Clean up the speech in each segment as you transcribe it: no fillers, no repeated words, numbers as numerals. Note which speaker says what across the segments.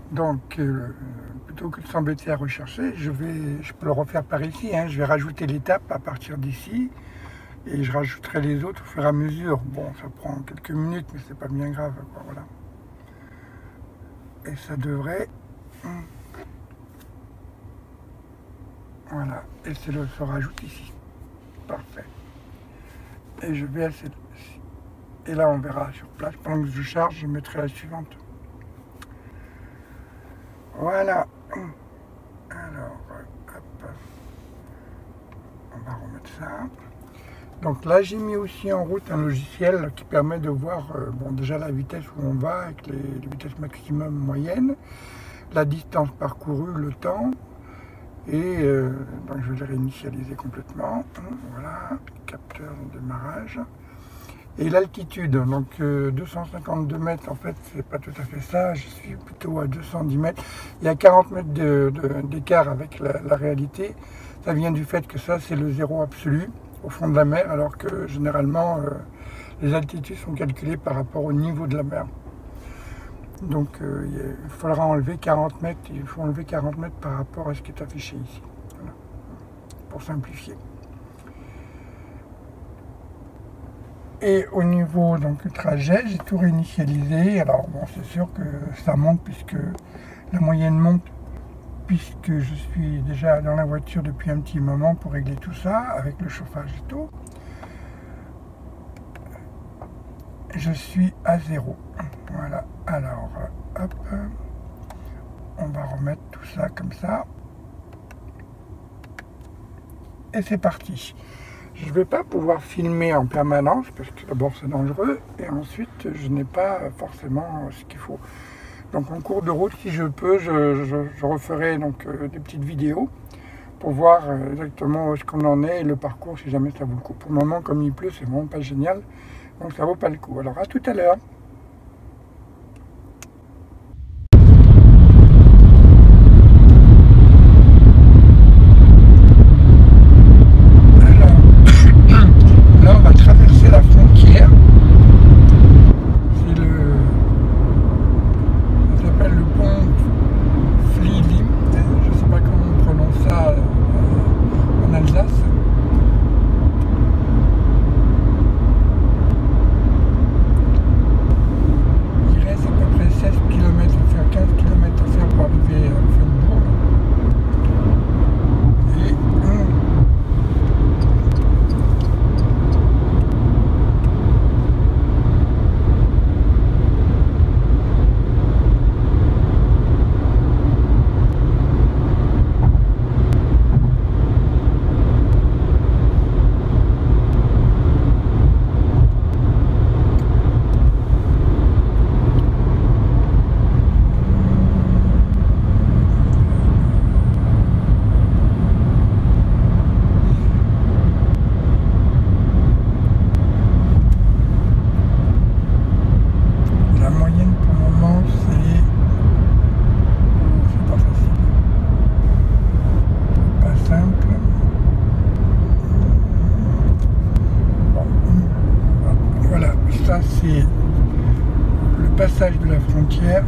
Speaker 1: Donc, plutôt que de s'embêter à rechercher, je peux le refaire par ici. Hein. Je vais rajouter l'étape à partir d'ici et je rajouterai les autres au fur et à mesure. Bon, ça prend quelques minutes, mais c'est pas bien grave, quoi, voilà. Et ça devrait... Voilà, et se rajoute ici. Parfait. Et je vais à celle-ci. Et là, on verra sur place. Pendant que je charge, je mettrai la suivante. Voilà. Alors, hop. On va remettre ça. Donc là, j'ai mis aussi en route un logiciel qui permet de voir bon, déjà la vitesse où on va, avec les vitesses maximum moyennes, la distance parcourue, le temps. Et donc je vais le réinitialiser complètement. Voilà, capteur de démarrage. Et l'altitude, donc 252 mètres, en fait, c'est pas tout à fait ça, je suis plutôt à 210 mètres. Il y a 40 mètres d'écart avec la réalité. Ça vient du fait que ça, c'est le zéro absolu au fond de la mer, alors que généralement, les altitudes sont calculées par rapport au niveau de la mer. Donc il faudra enlever 40 mètres, il faut enlever 40 mètres par rapport à ce qui est affiché ici. Voilà. Pour simplifier. Et au niveau donc, du trajet, j'ai tout réinitialisé. Alors bon, c'est sûr que ça monte puisque la moyenne monte, puisque je suis déjà dans la voiture depuis un petit moment pour régler tout ça, avec le chauffage et tout. Je suis à 0. Voilà. Alors, hop. On va remettre tout ça comme ça. Et c'est parti. Je ne vais pas pouvoir filmer en permanence parce que d'abord c'est dangereux et ensuite je n'ai pas forcément ce qu'il faut. Donc en cours de route, si je peux, je referai donc des petites vidéos pour voir exactement où est-ce qu'on en est et le parcours si jamais ça vaut le coup. Pour le moment, comme il pleut, c'est vraiment pas génial, donc ça vaut pas le coup. Alors à tout à l'heure. C'est le passage de la frontière.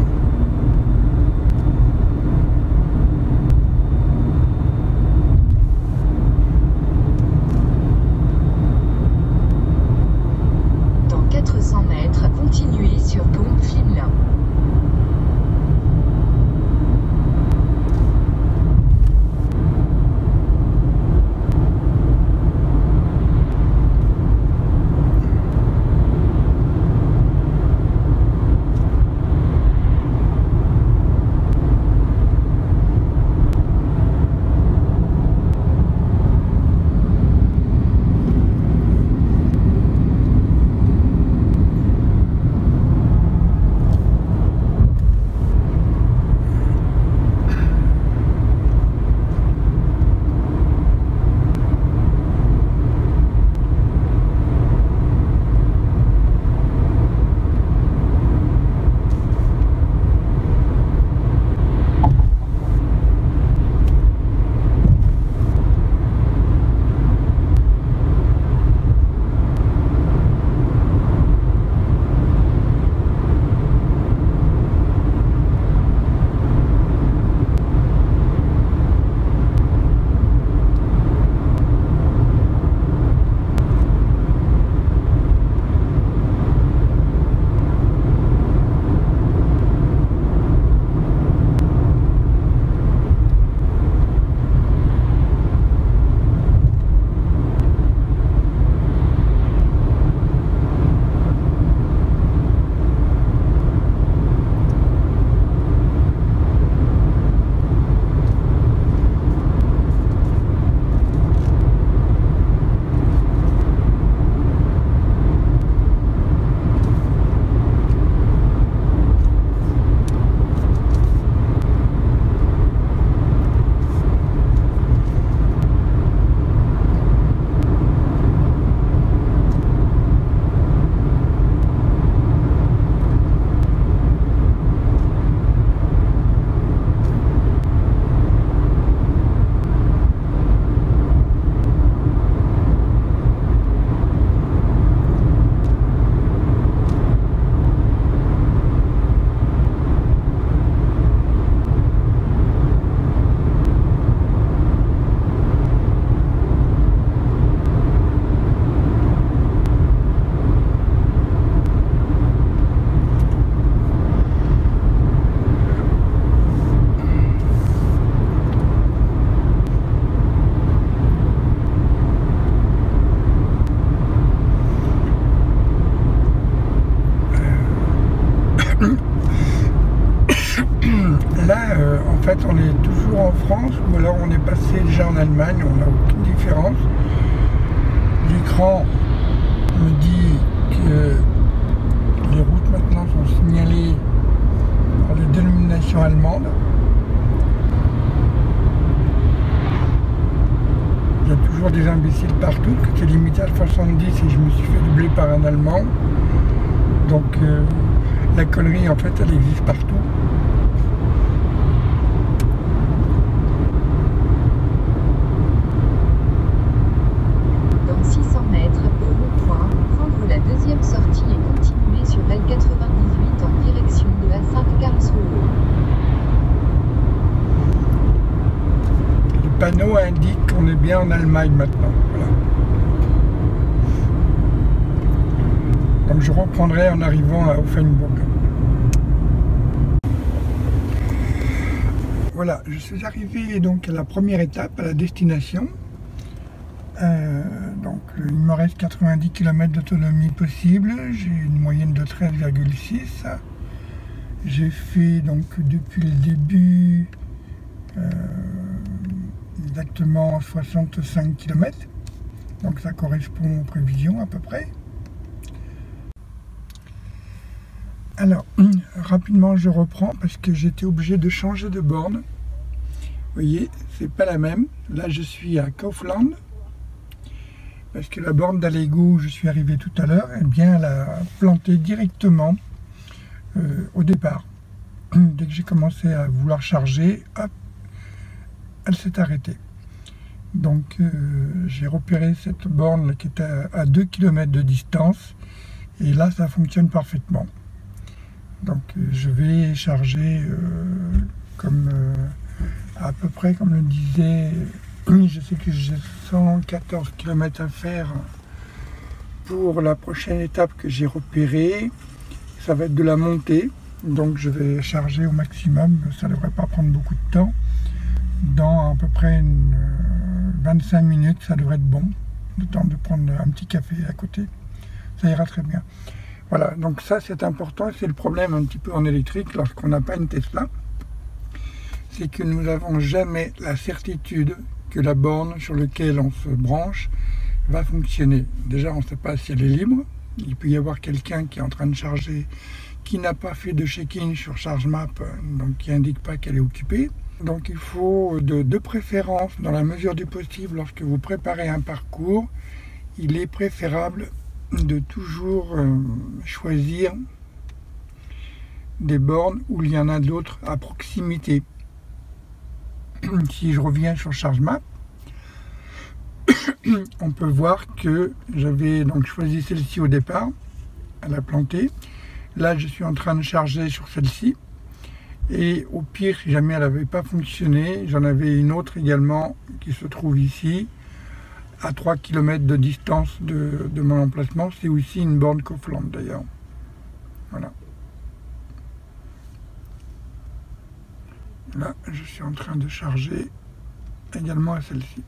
Speaker 2: Dans 400 mètres, continuez sur pont Flimelin.
Speaker 1: Là, en fait, on est toujours en France ou alors on est passé déjà en Allemagne, on n'a aucune différence. L'écran me dit que les routes maintenant sont signalées par les dénominations allemandes. Il y a toujours des imbéciles partout, que c'est limité à 70 et je me suis fait doubler par un Allemand. Donc la connerie, en fait, elle existe partout.
Speaker 2: Dans 600 mètres, au rond-point, prendre la deuxième sortie et continuer sur L98 en direction de A5 Karlsruhe.
Speaker 1: Le panneau indique qu'on est bien en Allemagne maintenant. Voilà. Donc je reprendrai en arrivant à Offenburg. Voilà, je suis arrivé donc à la première étape, à la destination. Donc il me reste 90 km d'autonomie possible, j'ai une moyenne de 13,6. J'ai fait donc depuis le début exactement 65 km, donc ça correspond aux prévisions à peu près. Alors, rapidement je reprends parce que j'étais obligé de changer de borne. Vous voyez, c'est pas la même. Là je suis à Kaufland. Parce que la borne d'Allego où je suis arrivé tout à l'heure, eh bien, elle a planté directement au départ. Dès que j'ai commencé à vouloir charger, hop, elle s'est arrêtée. Donc j'ai repéré cette borne qui était à 2 km de distance et là ça fonctionne parfaitement. Donc je vais charger comme à peu près comme le disait. Je sais que j'ai 114 km à faire pour la prochaine étape que j'ai repérée. Ça va être de la montée, donc je vais charger au maximum. Ça ne devrait pas prendre beaucoup de temps. Dans à peu près 25 minutes, ça devrait être bon. Le temps de prendre un petit café à côté. Ça ira très bien. Voilà, donc ça c'est important. C'est le problème un petit peu en électrique lorsqu'on n'a pas une Tesla. C'est que nous n'avons jamais la certitude que la borne sur laquelle on se branche va fonctionner. Déjà, on ne sait pas si elle est libre. Il peut y avoir quelqu'un qui est en train de charger, qui n'a pas fait de check-in sur ChargeMap, donc qui indique pas qu'elle est occupée. Donc il faut, de préférence, dans la mesure du possible, lorsque vous préparez un parcours, il est préférable de toujours choisir des bornes où il y en a d'autres à proximité. Si je reviens sur ChargeMap, on peut voir que j'avais donc choisi celle-ci au départ, elle a planté. Là, je suis en train de charger sur celle-ci. Et au pire, si jamais elle n'avait pas fonctionné, j'en avais une autre également qui se trouve ici, à 3 km de distance de mon emplacement. C'est aussi une borne Kaufland d'ailleurs. Voilà. Là, je suis en train de charger également à celle-ci.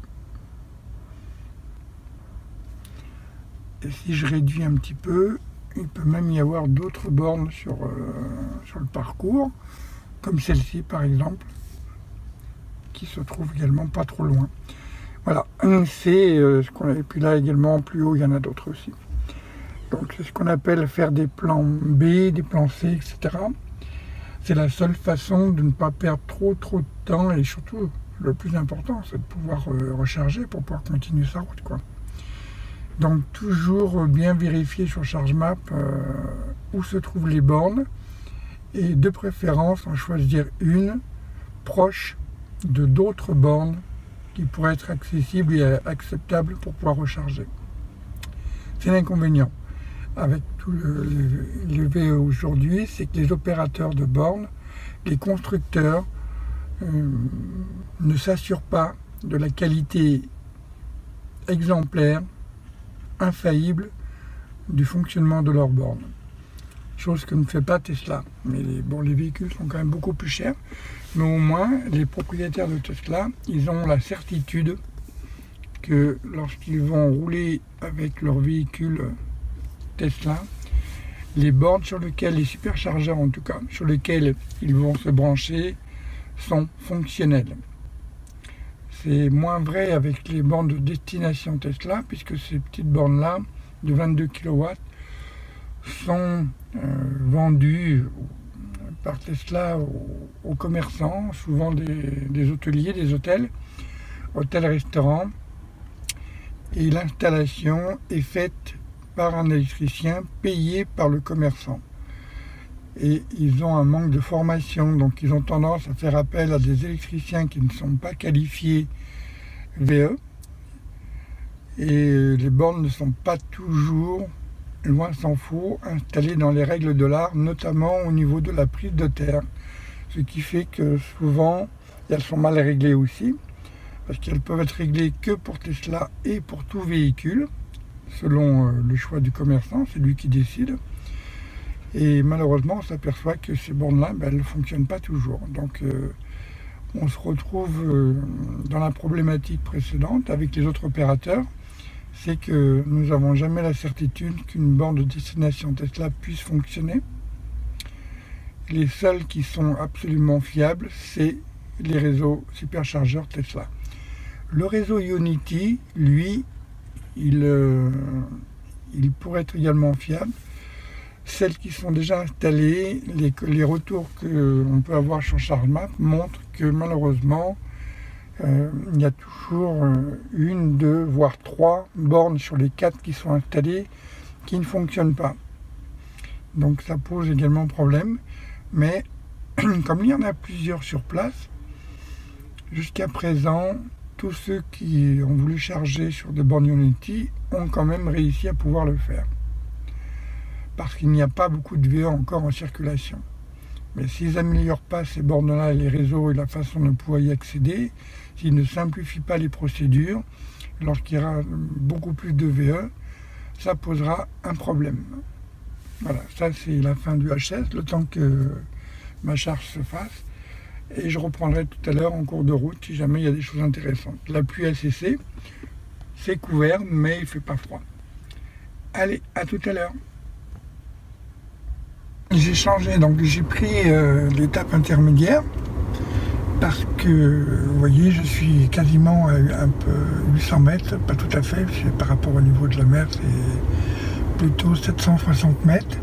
Speaker 1: Et si je réduis un petit peu, il peut même y avoir d'autres bornes sur le parcours, comme celle-ci par exemple, qui se trouve également pas trop loin. Voilà, c'est ce qu'on a. Et puis là également, plus haut, il y en a d'autres aussi. Donc c'est ce qu'on appelle faire des plans B, des plans C, etc. C'est la seule façon de ne pas perdre trop de temps et surtout, le plus important, c'est de pouvoir recharger pour pouvoir continuer sa route, quoi. Donc toujours bien vérifier sur ChargeMap où se trouvent les bornes et de préférence en choisir une proche de d'autres bornes qui pourraient être accessibles et acceptables pour pouvoir recharger. C'est l'inconvénient avec tout le aujourd'hui, c'est que les opérateurs de bornes, les constructeurs ne s'assurent pas de la qualité exemplaire, infaillible du fonctionnement de leurs bornes. Chose que ne fait pas Tesla. Mais les véhicules sont quand même beaucoup plus chers. Mais au moins, les propriétaires de Tesla, ils ont la certitude que lorsqu'ils vont rouler avec leur véhicule Tesla, les bornes sur lesquelles, les superchargeurs en tout cas, sur lesquels ils vont se brancher, sont fonctionnels. C'est moins vrai avec les bornes de destination Tesla, puisque ces petites bornes-là, de 22 kW, sont vendues par Tesla aux commerçants, souvent des hôteliers, des hôtels, hôtels-restaurants, et l'installation est faite par un électricien payé par le commerçant. Et ils ont un manque de formation, donc ils ont tendance à faire appel à des électriciens qui ne sont pas qualifiés VE, et les bornes ne sont pas toujours, loin s'en faut, installées dans les règles de l'art, notamment au niveau de la prise de terre, ce qui fait que souvent elles sont mal réglées aussi, parce qu'elles peuvent être réglées que pour Tesla et pour tout véhicule, selon le choix du commerçant, c'est lui qui décide. Et malheureusement, on s'aperçoit que ces bornes-là, elles ne fonctionnent pas toujours. Donc on se retrouve dans la problématique précédente avec les autres opérateurs, c'est que nous n'avons jamais la certitude qu'une borne de destination Tesla puisse fonctionner. Les seuls qui sont absolument fiables, c'est les réseaux superchargeurs Tesla. Le réseau Ionity, lui, il pourrait être également fiable. Celles qui sont déjà installées, les retours qu'on peut avoir sur ChargeMap montrent que malheureusement, il y a toujours une, deux, voire trois bornes sur les 4 qui sont installées qui ne fonctionnent pas. Donc ça pose également problème. Mais comme il y en a plusieurs sur place, jusqu'à présent, tous ceux qui ont voulu charger sur des bornes Ionity ont quand même réussi à pouvoir le faire. Parce qu'il n'y a pas beaucoup de VE encore en circulation. Mais s'ils n'améliorent pas ces bornes-là, les réseaux et la façon de pouvoir y accéder, s'ils ne simplifient pas les procédures, lorsqu'il y aura beaucoup plus de VE, ça posera un problème. Voilà, ça c'est la fin du HS, le temps que ma charge se fasse. Et je reprendrai tout à l'heure en cours de route si jamais il y a des choses intéressantes. La pluie a cessé, c'est couvert, mais il ne fait pas froid. Allez, à tout à l'heure. J'ai changé, donc j'ai pris l'étape intermédiaire parce que, vous voyez, je suis quasiment à un peu 800 mètres, pas tout à fait, par rapport au niveau de la mer, c'est plutôt 760 mètres.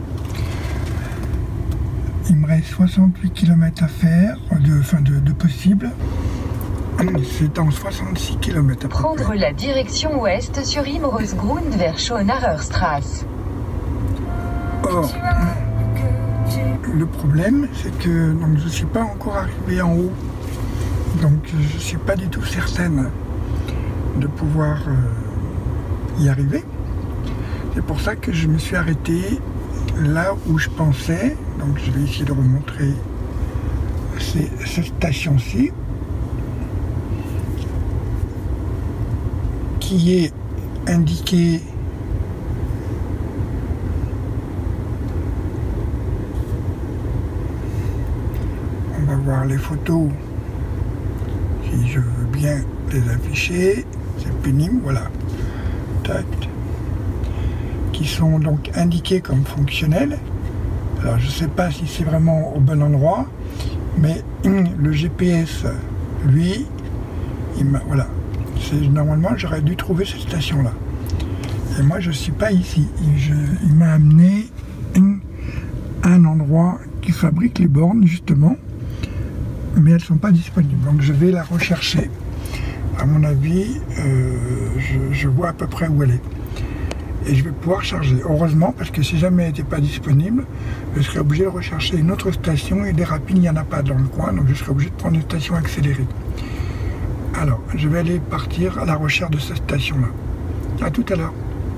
Speaker 1: Il me reste 68 km à faire, de possible. C'est en 66 km à peu
Speaker 2: Prendre
Speaker 1: près.
Speaker 2: la direction ouest sur Imrosgrund vers Schönererstraße.
Speaker 1: Or, le problème, c'est que donc, je ne suis pas encore arrivé en haut. Donc je ne suis pas du tout certaine de pouvoir y arriver. C'est pour ça que je me suis arrêté là où je pensais. Donc je vais essayer de vous montrer cette station-ci, qui est indiquée on va voir les photos si je veux bien les afficher, c'est pénible, voilà, tac, qui sont donc indiqués comme fonctionnels. Alors je ne sais pas si c'est vraiment au bon endroit, mais le GPS, lui, voilà, normalement j'aurais dû trouver cette station-là. Et moi je ne suis pas ici. Il m'a amené à un endroit qui fabrique les bornes justement, mais elles ne sont pas disponibles. Donc je vais la rechercher. À mon avis, je vois à peu près où elle est. Et je vais pouvoir charger. Heureusement, parce que si jamais elle n'était pas disponible, je serais obligé de rechercher une autre station et des rapides, il n'y en a pas dans le coin, donc je serais obligé de prendre une station accélérée. Alors, je vais aller partir à la recherche de cette station-là. À tout à l'heure.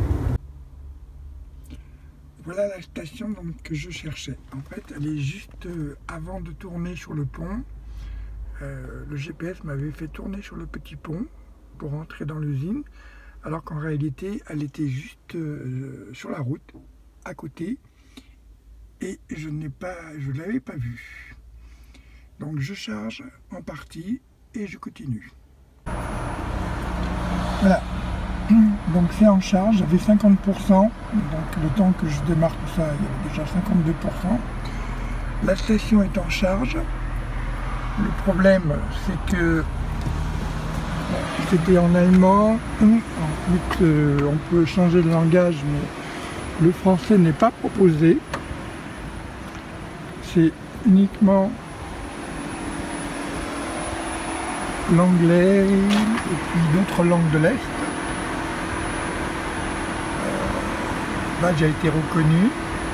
Speaker 1: Voilà la station donc, que je cherchais. En fait, elle est juste avant de tourner sur le pont. Le GPS m'avait fait tourner sur le petit pont pour rentrer dans l'usine, alors qu'en réalité, elle était juste sur la route, à côté, et je ne l'avais pas vue. Donc je charge en partie et je continue. Voilà, Donc c'est en charge, j'avais 50%, donc le temps que je démarre tout ça, il y avait déjà 52%. La station est en charge. Le problème, c'est que c'était en allemand. Ensuite, on peut changer de langage, mais le français n'est pas proposé. C'est uniquement l'anglais et puis d'autres langues de l'Est. Badge a été reconnu.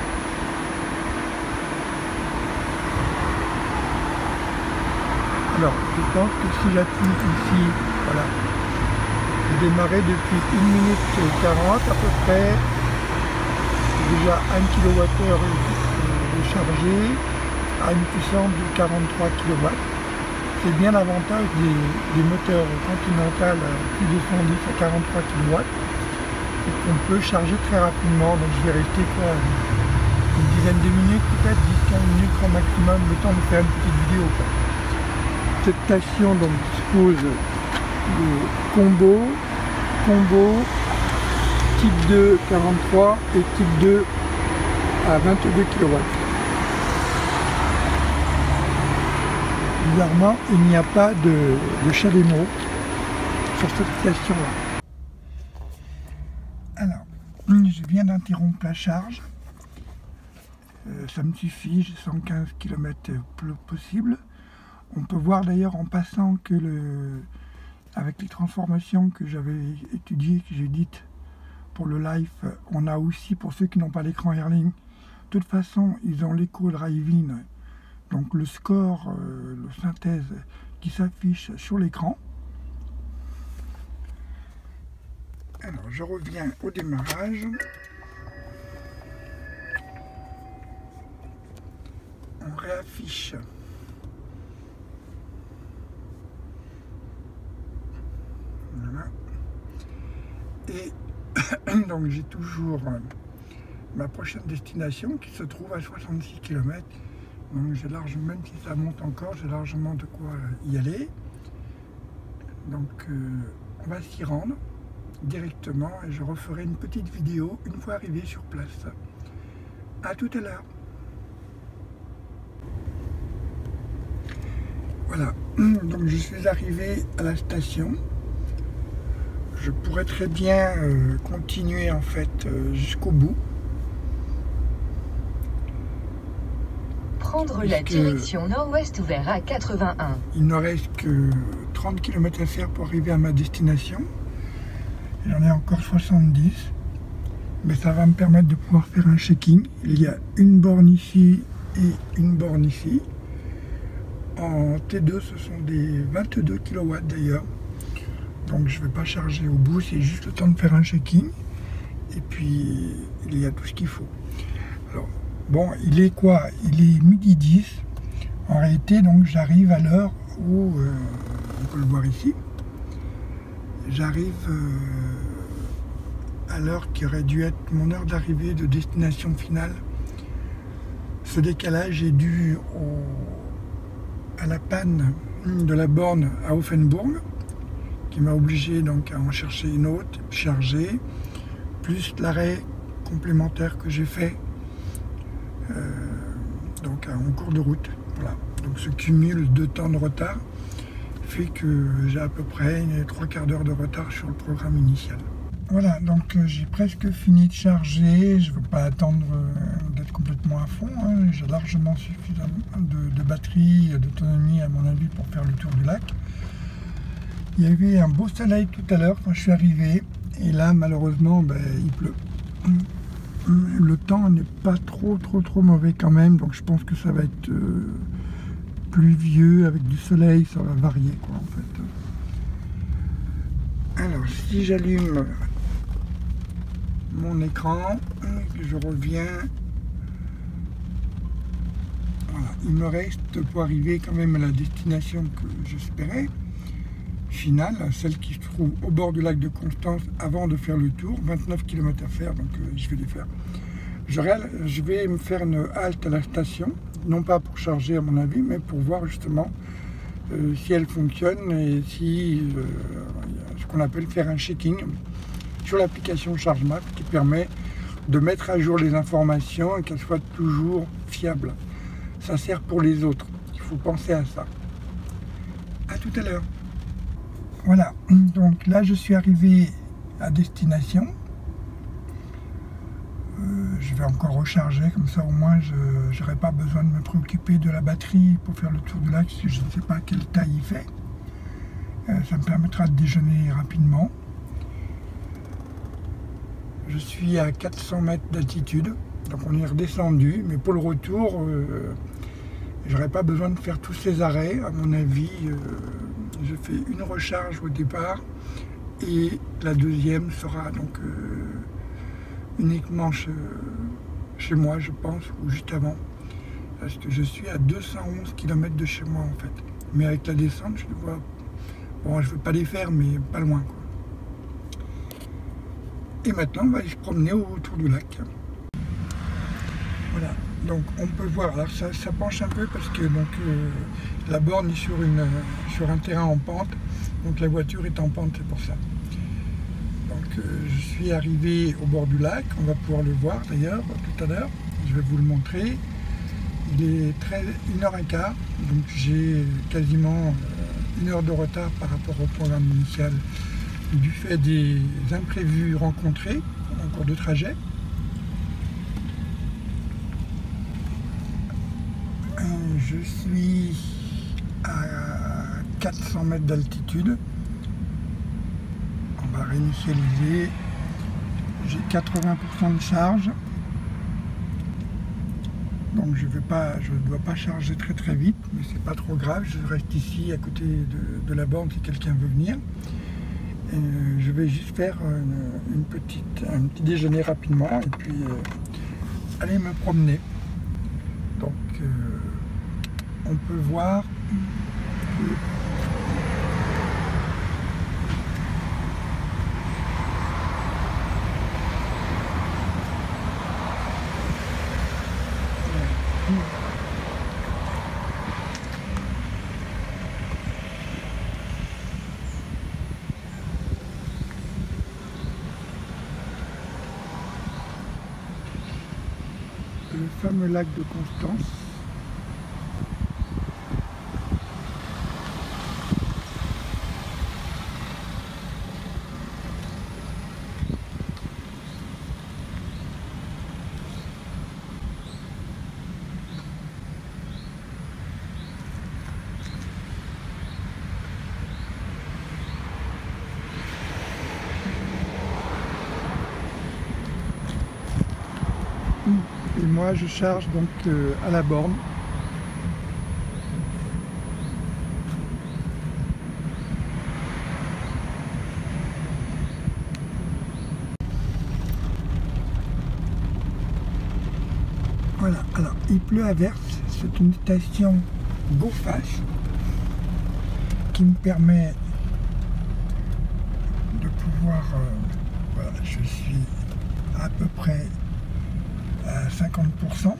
Speaker 1: Alors, je pense que si j'appuie ici, voilà, j'ai démarré depuis 1 minute 40 à peu près, déjà 1 kWh de chargé à une puissance de 43 kW. C'est bien l'avantage des moteurs Continental plus de 110 à 43 kW, c'est qu'on peut charger très rapidement, donc je vais rester quoi, une dizaine de minutes, peut-être 10-15 minutes au maximum, le temps de faire une petite vidéo, quoi. Cette station donc dispose de combo, type 2 43 et type 2 à 22 kW. Bizarrement, il n'y a pas de chalumeau sur cette station-là. Alors, je viens d'interrompre la charge. Ça me suffit, j'ai 115 km le possible. On peut voir d'ailleurs en passant que avec les transformations que j'avais étudiées, que j'ai dites pour le live, on a aussi, pour ceux qui n'ont pas l'écran Airlink, de toute façon, ils ont l'éco driving, donc le score, le synthèse qui s'affiche sur l'écran. Alors, je reviens au démarrage. On réaffiche. Voilà. Et donc j'ai toujours ma prochaine destination qui se trouve à 66 km. Donc j'ai largement, même si ça monte encore, j'ai largement de quoi y aller. Donc on va s'y rendre directement et je referai une petite vidéo une fois arrivé sur place. À tout à l'heure. Voilà, donc je suis arrivé à la station. Je pourrais très bien continuer en fait jusqu'au bout.
Speaker 2: Prendre la direction nord-ouest vers A81.
Speaker 1: Il ne reste que 30 km à faire pour arriver à ma destination. J'en ai encore 70. Mais ça va me permettre de pouvoir faire un checking. Il y a une borne ici et une borne ici. En T2, ce sont des 22 kW d'ailleurs. Donc je ne vais pas charger au bout, c'est juste le temps de faire un checking. Et puis il y a tout ce qu'il faut. Alors, bon, il est quoi? Il est midi 10. En réalité, donc j'arrive à l'heure où, on peut le voir ici, j'arrive à l'heure qui aurait dû être mon heure d'arrivée de destination finale. Ce décalage est dû à la panne de la borne à Offenbourg, qui m'a obligé donc à en chercher une autre, charger, plus l'arrêt complémentaire que j'ai fait donc en cours de route. Voilà. Donc ce cumul de temps de retard fait que j'ai à peu près 3/4 d'heure de retard sur le programme initial. Voilà, donc j'ai presque fini de charger, je ne veux pas attendre d'être complètement à fond, hein. J'ai largement suffisamment de batterie, d'autonomie à mon avis pour faire le tour du lac. Il y avait un beau soleil tout à l'heure quand je suis arrivé, et là malheureusement il pleut. Le temps n'est pas trop mauvais quand même, donc je pense que ça va être pluvieux avec du soleil, ça va varier quoi en fait. Alors si j'allume mon écran, je reviens, voilà, il me reste pour arriver quand même à la destination que j'espérais finale, celle qui se trouve au bord du lac de Constance avant de faire le tour, 29 km à faire, donc je vais les faire. Je vais me faire une halte à la station, non pas pour charger à mon avis, mais pour voir justement si elle fonctionne et si ce qu'on appelle faire un checking. sur l'application ChargeMap qui permet de mettre à jour les informations et qu'elles soient toujours fiables. Ça sert pour les autres. Il faut penser à ça. À tout à l'heure. Voilà, donc là je suis arrivé à destination. Je vais encore recharger, comme ça au moins je n'aurai pas besoin de me préoccuper de la batterie pour faire le tour du lac si je ne sais pas quelle taille il fait. Ça me permettra de déjeuner rapidement. Je suis à 400 mètres d'altitude, donc on est redescendu, mais pour le retour, j'aurais pas besoin de faire tous ces arrêts. À mon avis, je fais une recharge au départ et la deuxième sera donc uniquement chez moi, je pense, ou juste avant. Parce que je suis à 211 km de chez moi en fait. Mais avec la descente, je vois. Bon, je ne veux pas les faire, mais pas loin, quoi. Et maintenant, on va aller se promener autour du lac. Voilà, donc on peut voir, alors ça penche un peu parce que donc, la borne est sur un terrain en pente, donc la voiture est en pente, c'est pour ça. Donc je suis arrivé au bord du lac, on va pouvoir le voir d'ailleurs tout à l'heure, je vais vous le montrer. Il est 1h15, donc j'ai quasiment 1 heure de retard par rapport au programme initial du fait des imprévus rencontrés en cours de trajet. Je suis à 400 mètres d'altitude. On va réinitialiser. J'ai 80% de charge. Donc je ne dois pas charger très vite, mais c'est pas trop grave. Je reste ici à côté de la borne si quelqu'un veut venir. Je vais juste faire un petit déjeuner rapidement et puis aller me promener. Donc on peut voir que le fameux lac de Constance. Et moi je charge donc à la borne. Voilà, alors il pleut à verse, c'est une station GoFast qui me permet de pouvoir, voilà, je suis à peu près à 50%.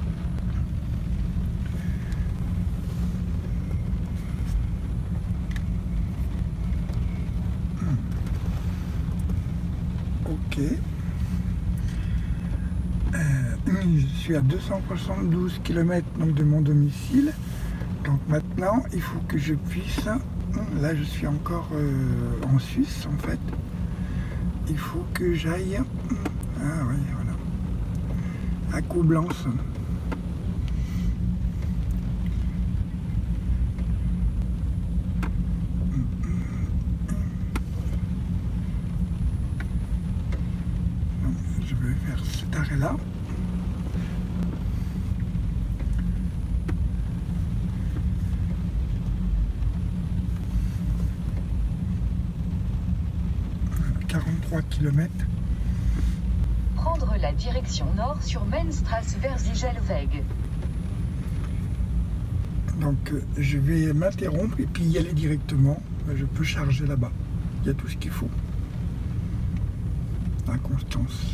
Speaker 1: Ok. Je suis à 272 km donc de mon domicile. Donc maintenant, il faut que je puisse... Là, je suis encore en Suisse, en fait. Il faut que j'aille... Ah oui, voilà. À Coblence. Je vais faire cet arrêt-là. Km.
Speaker 2: Prendre la direction nord sur Mainstrasse vers Zigelweg.
Speaker 1: Donc je vais m'interrompre et puis y aller directement. Je peux charger là-bas. Il y a tout ce qu'il faut. À Constance.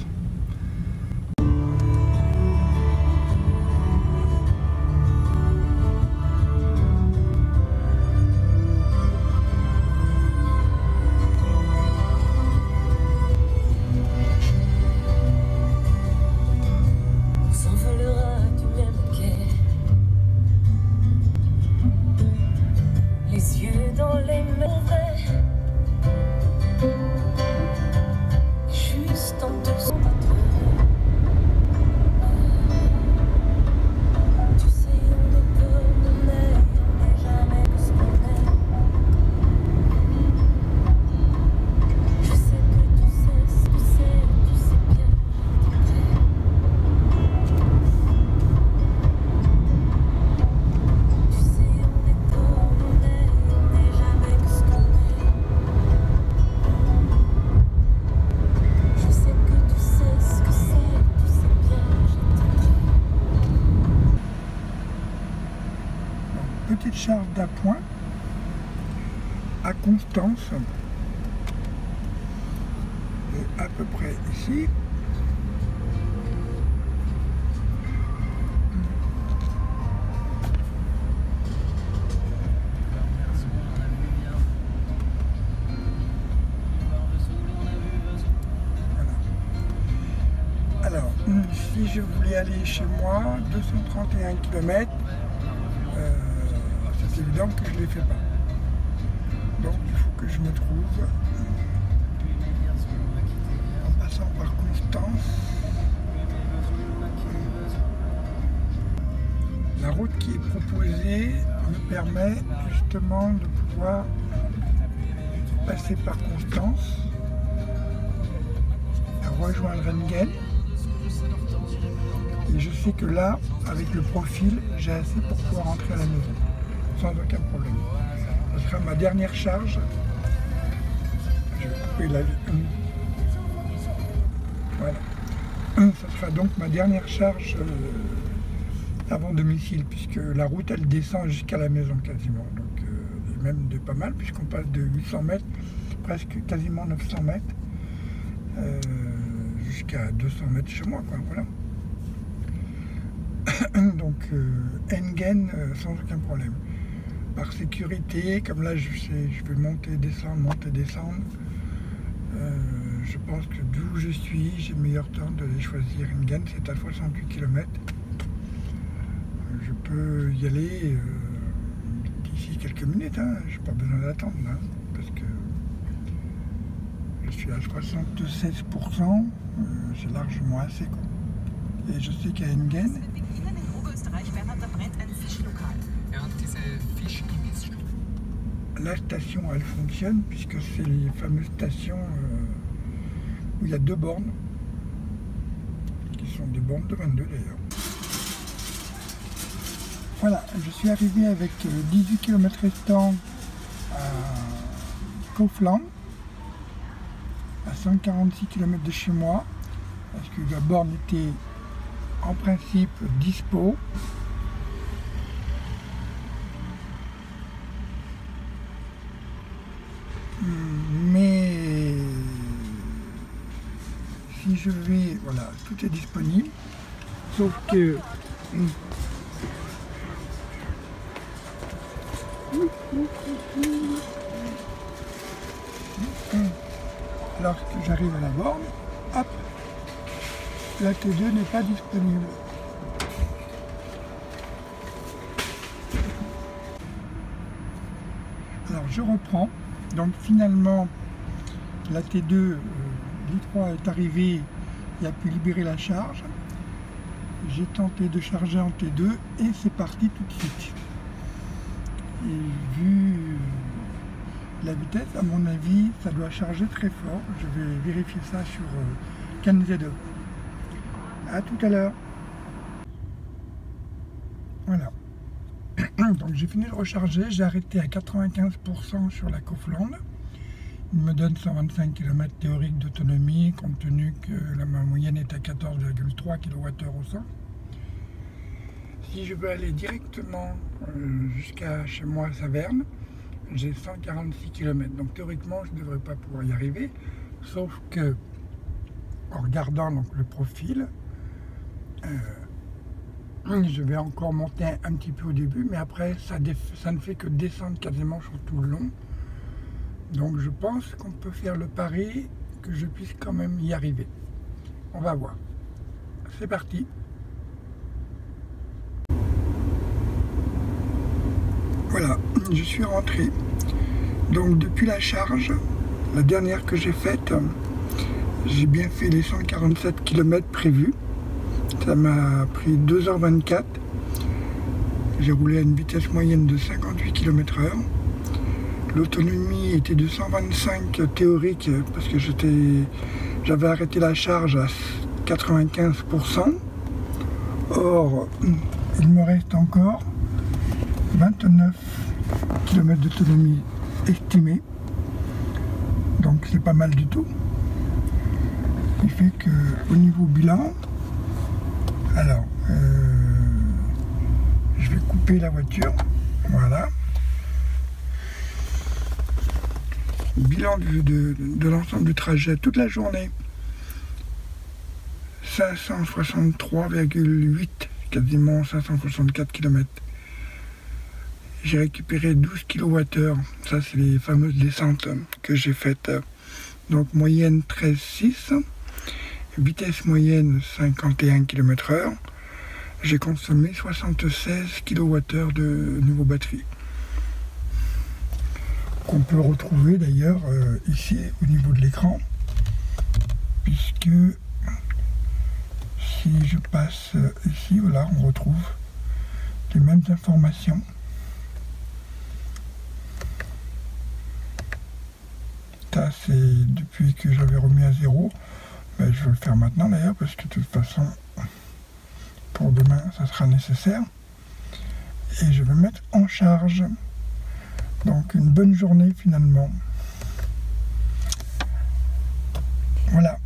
Speaker 1: petite charge d'appoint à Constance, et à peu près ici. Alors, si je voulais aller chez moi, 231 km, c'est évident que je ne les fais pas. Donc il faut que je me trouve en passant par Constance. La route qui est proposée me permet justement de pouvoir passer par Constance, rejoindre Engen. Et je sais que là, avec le profil, j'ai assez pour pouvoir rentrer à la maison, sans aucun problème. Ce sera ma dernière charge. Je vais couper la... Voilà. Ce sera donc ma dernière charge avant domicile, puisque la route, elle descend jusqu'à la maison quasiment. Donc, et même de pas mal, puisqu'on passe de 800 mètres, presque quasiment 900 mètres, jusqu'à 200 mètres chez moi, quoi, voilà. Donc Engen sans aucun problème. Par sécurité, comme là je sais, je vais monter, descendre. Je pense que d'où je suis, j'ai meilleur temps de choisir Engen, c'est à 68 km. Je peux y aller d'ici quelques minutes, hein. Je n'ai pas besoin d'attendre, hein, parce que je suis à 76%, c'est largement assez, quoi. Et je sais qu'à Engen, la station elle fonctionne puisque c'est les fameuses stations où il y a 2 bornes qui sont des bornes de 22 d'ailleurs. Voilà, je suis arrivé avec 18 km restants à Kaufland, à 146 km de chez moi, parce que la borne était en principe dispo. Mais si je vais, voilà, tout est disponible, sauf que lorsque j'arrive à la borne, hop, la T2 n'est pas disponible. Alors je reprends. Donc finalement, la T2, l'I3 est arrivé et a pu libérer la charge. J'ai tenté de charger en T2 et c'est parti tout de suite. Et vu la vitesse, à mon avis, ça doit charger très fort. Je vais vérifier ça sur CanZ2. A tout à l'heure. Voilà. Donc j'ai fini de recharger, j'ai arrêté à 95% sur la Kaufland. Il me donne 125 km théoriques d'autonomie, compte tenu que ma moyenne est à 14,3 kWh au 100. Si je veux aller directement jusqu'à chez moi à Saverne, j'ai 146 km. Donc théoriquement, je ne devrais pas pouvoir y arriver, sauf que en regardant donc, le profil, je vais encore monter un petit peu au début, mais après ça ne fait que descendre quasiment sur tout le long. Donc je pense qu'on peut faire le pari que je puisse quand même y arriver. On va voir. C'est parti. Voilà, je suis rentré. Donc depuis la charge, la dernière que j'ai faite, j'ai bien fait les 147 km prévus. Ça m'a pris 2h24. J'ai roulé à une vitesse moyenne de 58 km/h. L'autonomie était de 125 théorique parce que j'avais arrêté la charge à 95%. Or, il me reste encore 29 km d'autonomie estimée. Donc c'est pas mal du tout. Ce qui fait que au niveau bilan, alors je vais couper la voiture Voilà. Bilan de l'ensemble du trajet toute la journée. 563,8, quasiment 564 km. J'ai récupéré 12 kWh. Ça, c'est les fameuses descentes que j'ai faites. Donc, moyenne 13,6. Vitesse moyenne 51 km/h. J'ai consommé 76 kWh de nouveau batterie. Qu'on peut retrouver d'ailleurs ici au niveau de l'écran. Puisque si je passe ici, voilà, on retrouve les mêmes informations. Ça, c'est depuis que j'avais remis à 0. Ben, je vais le faire maintenant d'ailleurs, parce que de toute façon, pour demain, ça sera nécessaire. Et je vais mettre en charge. Donc, une bonne journée finalement. Voilà.